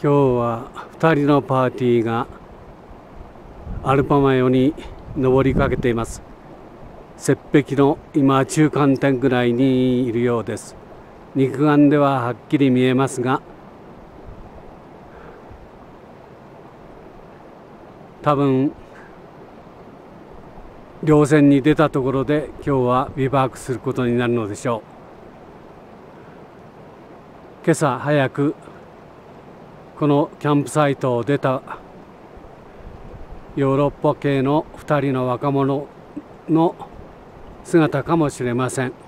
今日は2人のパーティーがアルパマヨに登りかけています。雪壁の今中間点ぐらいにいるようです。肉眼でははっきり見えますが、多分稜線に出たところで今日はビバークすることになるのでしょう。今朝早くこのキャンプサイトを出たヨーロッパ系の2人の若者の姿かもしれません。